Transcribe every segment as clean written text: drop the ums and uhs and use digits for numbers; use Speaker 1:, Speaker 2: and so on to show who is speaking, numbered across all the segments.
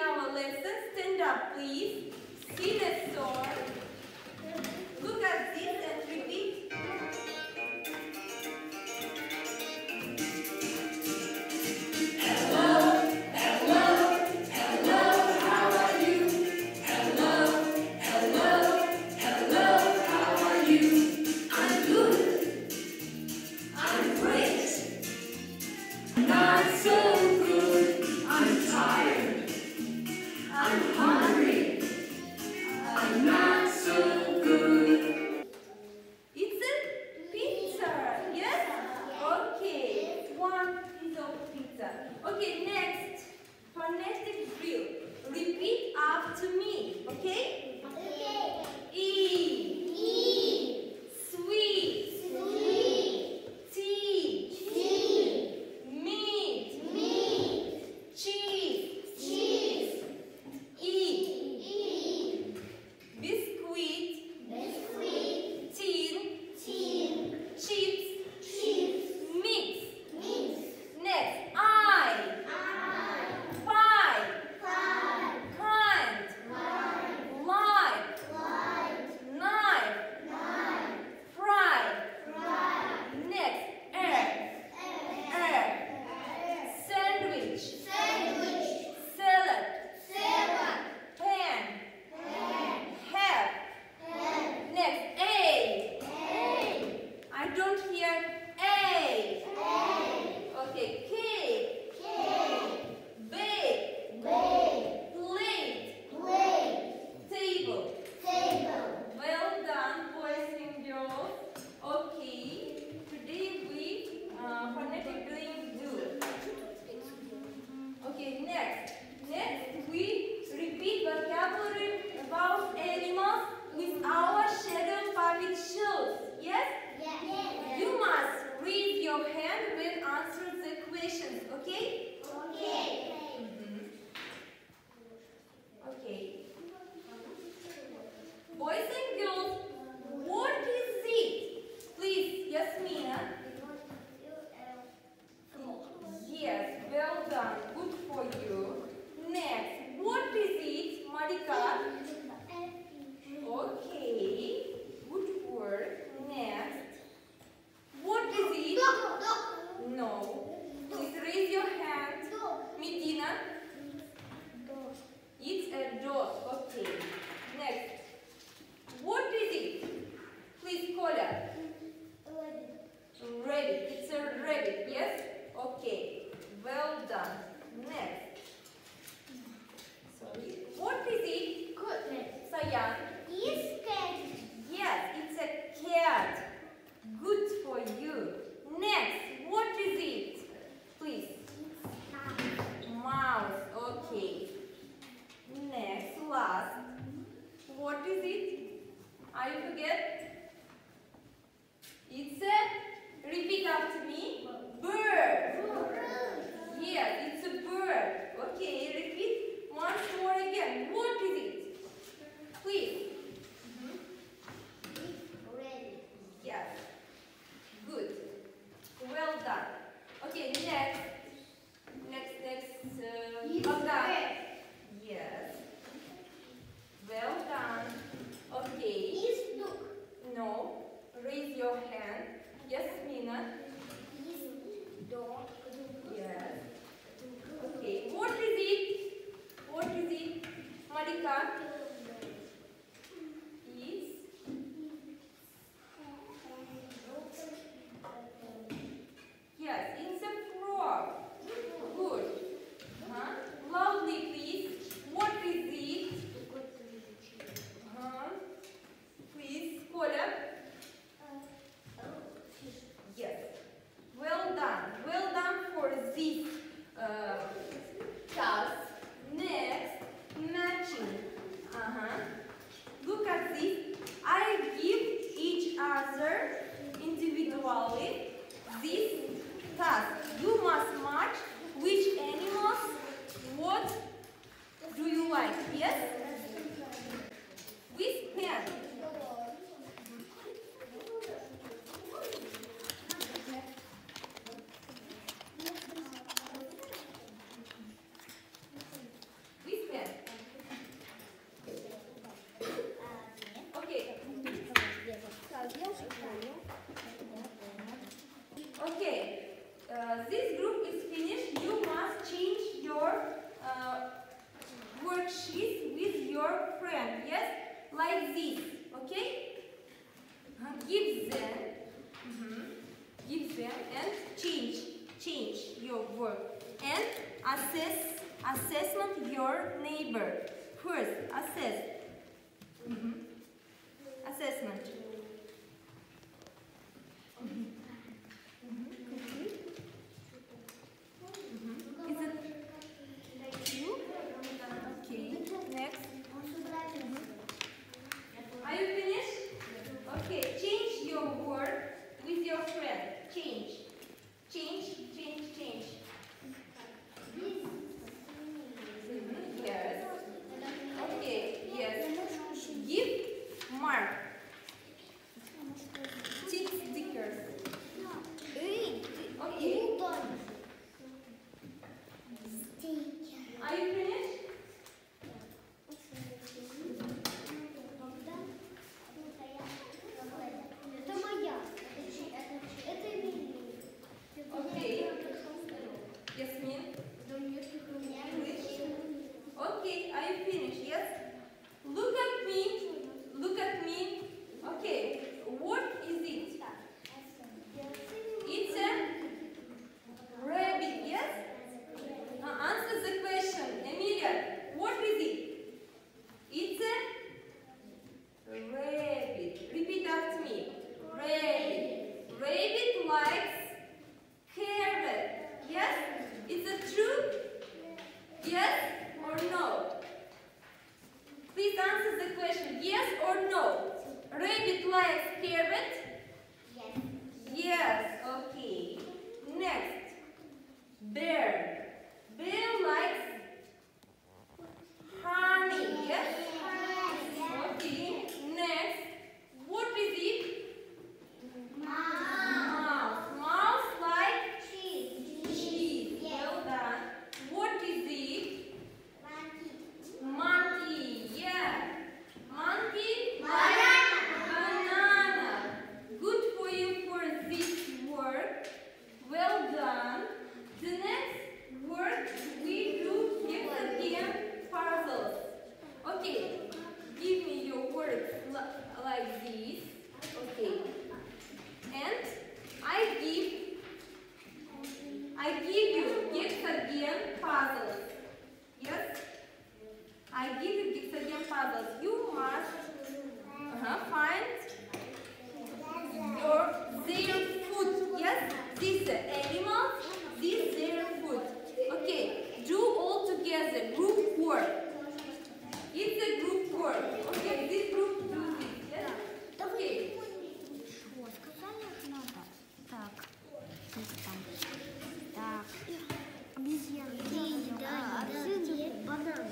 Speaker 1: our lesson. Stand up, please. See the sword. Look at this and repeat. Okay, next, phonetic drill. Repeat after me, okay?
Speaker 2: Okay.
Speaker 1: E.
Speaker 2: E.
Speaker 1: Sweet.
Speaker 2: Sweet.
Speaker 1: Tea.
Speaker 2: Tea.
Speaker 1: Meat.
Speaker 2: Meat.
Speaker 1: Cheese.
Speaker 2: Cheese.
Speaker 1: E.
Speaker 2: E.
Speaker 1: Biscuit.
Speaker 2: Biscuit.
Speaker 1: Tin.
Speaker 2: Tin.
Speaker 1: Chips.
Speaker 2: Chips.
Speaker 1: Mix.
Speaker 2: Mix.
Speaker 1: Next, I.
Speaker 2: Eye.
Speaker 1: Pie.
Speaker 2: Pie.
Speaker 1: Kind.
Speaker 2: Pie.
Speaker 1: Light.
Speaker 2: Light.
Speaker 1: Knife.
Speaker 2: Knife.
Speaker 1: Fry.
Speaker 2: Fry.
Speaker 1: Next, egg.
Speaker 2: Egg.
Speaker 1: Sandwich.
Speaker 2: Sandwich.
Speaker 1: Salad.
Speaker 2: Salad.
Speaker 1: Pen.
Speaker 2: Pen.
Speaker 1: Hat.
Speaker 2: Pen.
Speaker 1: Next, A.
Speaker 2: A.
Speaker 1: I don't hear A.
Speaker 2: A.
Speaker 1: Okay, K.
Speaker 2: Cake.
Speaker 1: Bake.
Speaker 2: Bake.
Speaker 1: Plate.
Speaker 2: Plate.
Speaker 1: Table.
Speaker 2: Table.
Speaker 1: Well done, boys and girls. Okay, today we phonetic drilling do. Okay, next we repeat vocabulary about animals with our shadow puppet shows. Yes?
Speaker 2: Yes.
Speaker 1: You must raise your hand when answering the questions. Okay?
Speaker 2: Okay.
Speaker 1: Okay. Boys and girls, what is it? Please, Yasmina. Yes, well done. Good for you. Next, what is it, Marika? Okay, good work. Next, what is it? No. Please raise your hand. Medina. It's a dog. Okay. Next, what is it? Please, Kola. Rabbit. It's a rabbit. Yes? Okay. Well done. Next. Sorry. What is it? Sayan. Yes, it's a cat. Good for you. Next, what is it? Please. Mouse. Okay. Next, last. What is it? Are you forget? It's a, repeat after me, bird. Yes, it's a bird. Okay, repeat once more again. What is it? Please. Yes. Good. Well done. Okay, next. Bogdan. Yes. Well done. Okay. this group is finished, you must change your worksheets with your friend. Yes, like this. Okay? Give them and change your work and assessment your neighbor. First, assess. Assessment. Is it like you? Okay. Next. Are you finished? Okay. Change your word with your friend. Change. Yes. Okay. Yes. Give mark. Stickers. Okay. Are you finished?
Speaker 2: Это моя. Это Эмилия.
Speaker 1: Okay. Yasmin. Okay, are you finished? Yes? Look at me. Look at me. Okay, what is it? It's a rabbit, yes? Answer the question. Emilia, what is it? It's a rabbit. Repeat after me. Rabbit. Rabbit likes carrot. Yes? Is it true? Yes or no? Please answer the question. Yes or no? Rabbit likes carrot?
Speaker 2: Yes.
Speaker 1: Yes. Okay. Next. Bear. Bear likes honey. Yes? Okay. Next. What is it? Mouse. Mouse likes cheese. Well done. What is it? Monkey. Yeah. Monkey. Banana. Good for you for this work. Well done. The next work we do again puzzles. Okay. Give me your words like this. Okay. And I give you again puzzles. Yes? I give you again puzzles. You must find their food. Yes? This is animals. This is their food. Okay. Do all together. Group work. It's a group work. Okay. This group do this. Yes? Okay.
Speaker 3: Сказали надо. Так. Так. Обезьяна. Да. Отсюда банан.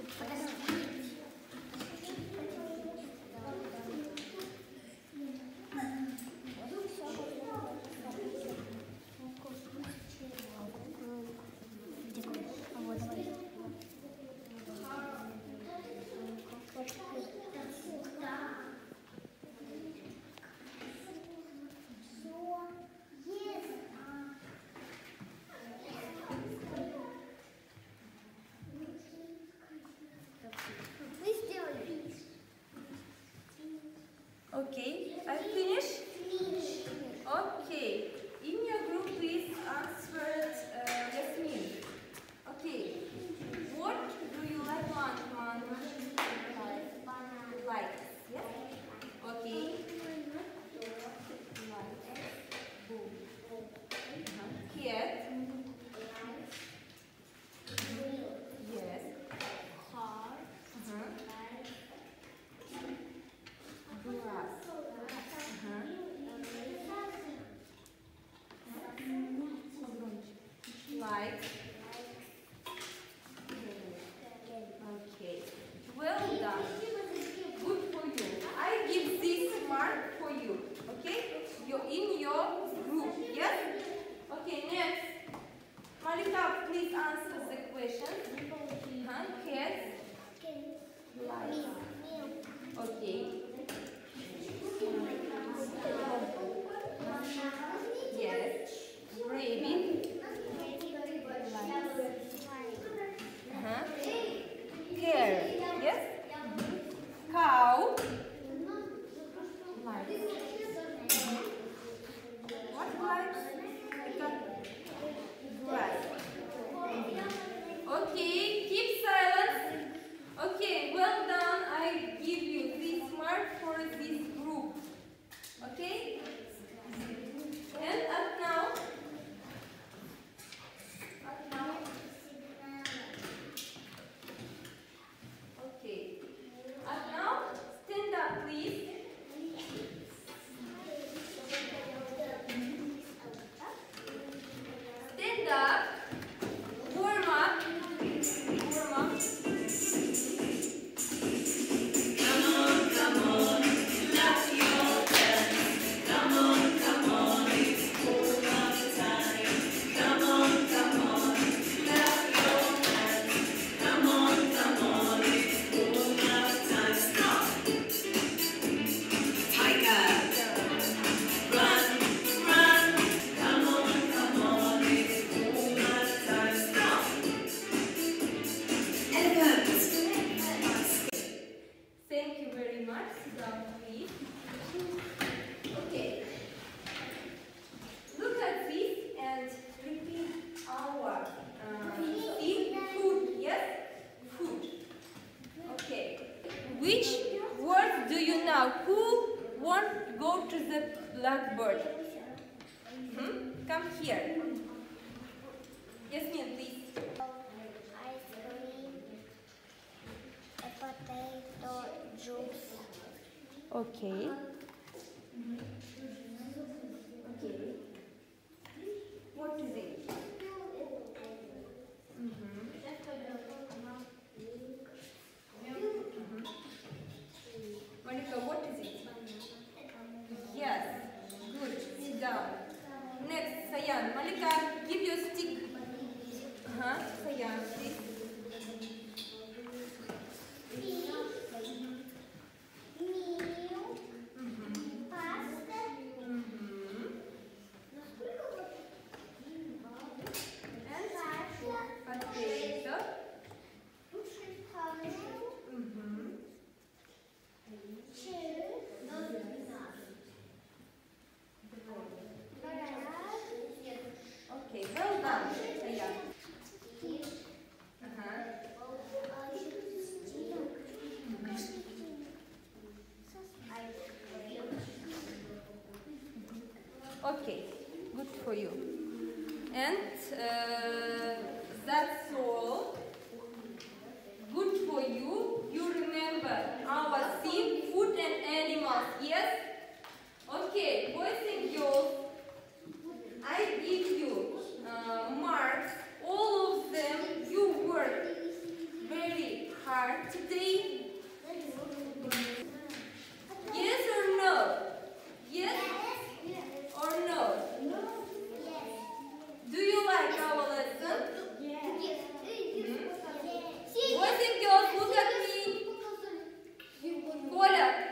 Speaker 1: Okay, I finished? Okay, in your group please answer Yasmin. Okay, what do you like lunch, Mom? Like, yes? Okay. Cat. Yes. Glass. who won't go to the blackboard? Come here. Yasmin, please.
Speaker 3: Ice cream, a potato juice.
Speaker 1: Okay. Okay. What is it? Monica, what is it? Yes. Good. Sit down. Next, Sayan. Malika, give your stick. Sayan, please. Okay, well done, Sayan. Okay, good for you. And that's all. Good for you. You remember our theme, food and animals, yes? Okay, boys and girls, I give you marks. All of them, you worked very hard today. Yes or no? Yes or no? Do you like our lesson? Boys and girls, look at me. Коля.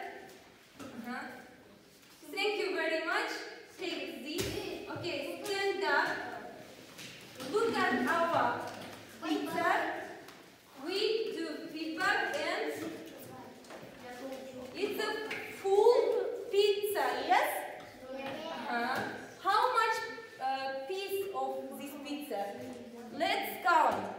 Speaker 1: Thank you very much. Take this. Okay, stand up. Look at our pizza. We do feedback and it's a full pizza, yes? How much piece of this pizza? Let's count.